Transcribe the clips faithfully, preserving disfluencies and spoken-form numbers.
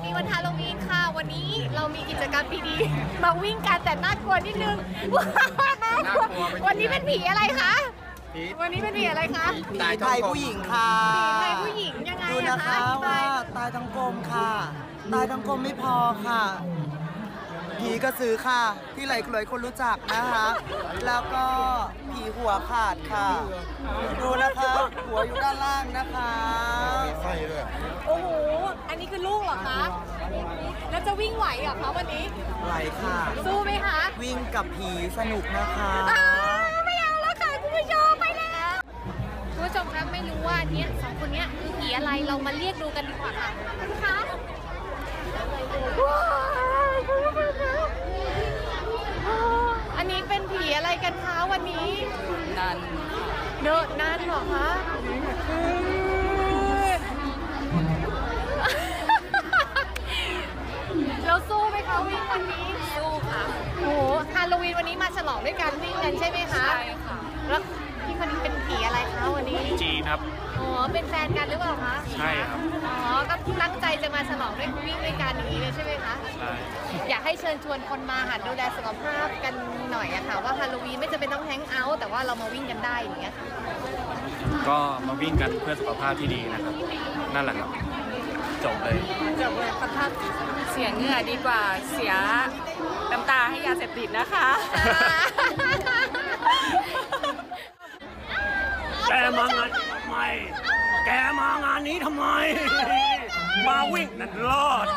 นี้วันฮาโลวีนค่ะวันนี้เรามีกิจกรรมดีๆมาวิ่งกันแต่น่ากลัวนิดนึงน่ากลัววันนี้เป็นผีอะไรคะวันนี้เป็นผีอะไรคะตายไทยผู้หญิงค่ะผีไทยผู้หญิงยังไงดูนะคะว่าตายทั้งกลมค่ะตายทั้งกลมไม่พอค่ะผีกระสือค่ะที่หลายหลายคนรู้จักนะคะแล้วก็ผีหัวขาดค่ะดูนะคะหัวอยู่ด้านล่างนะคะมีไส้ด้วยโอ้โหอันนี้คือลูกเหรอคะแล้วจะวิ่งไหวเหรอคะวันนี้ไหวค่ะสู้ไหมคะวิ่งกับผีสนุกนะคะไม่เอาแล้วค่ะคุณผู้ชมไปแล้วคุณผู้ชมครับไม่รู้ว่าเนี้ยสองคนเนี้ยคือผีอะไรเรามาเรียกดูกันดีกว่าค่ะคุณคะอันนี้เป็นผีอะไรกันคะวันนี้นันเดอะนันเหรอคะเราสู้ไหมคะวิ่งวันนี้สู้ค่ะโอ้โหฮาโลวีนวันนี้มาฉลองด้วยการวิ่งกันใช่ไหมคะใช่ค่ะแล้วพี่คนนี้เป็นผีอะไรคะวันนี้จีนครับอ๋อเป็นแฟนกันหรือเปล่าคะใช่ครับอ๋อก็ตั้งใจจะมาฉลองด้วยวิ่งด้วยกันอย่างนี้เลยใช่ไหมคะใช่อยากให้เชิญชวนคนมาหัดดูแลสุขภาพกันหน่อยอะค่ะว่าฮาโลวีนไม่จำเป็นต้องแฮงเอาท์แต่ว่าเรามาวิ่งกันได้อย่างเงี้ยก็มาวิ่งกันเพื่อสุขภาพที่ดีนะครับนั่นแหละครับจบเลยจบเลยสุขภาพเสียเหงื่อดีกว่าเสียน้ำตาให้ยาเสพติดนะคะแกมางานทำไมแกมางานนี้ทำไมมาวิ่งนั่นรอด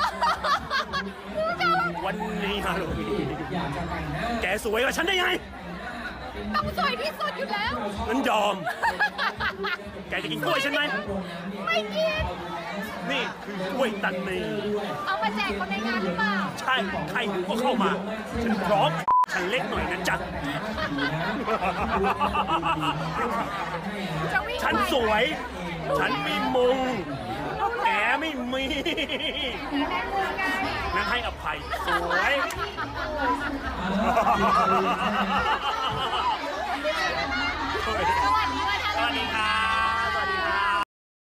วันนี้ฮาโลวีนแกสวยกว่าฉันได้ไงต้องสวยที่สุดอยู่แล้วงั้นยอมแกจะกินกล้วยฉันไหมไม่กินนี่คือกล้วยตันนีเอามาแจกคนในงานหรือเปล่าใช่ใครก็เข้ามาฉันพร้อมฉันเล็กหน่อยนะจ๊ะฉันสวยฉันมีมงแกไม่มีนั่นให้อภัยสวยสวัสดีครับ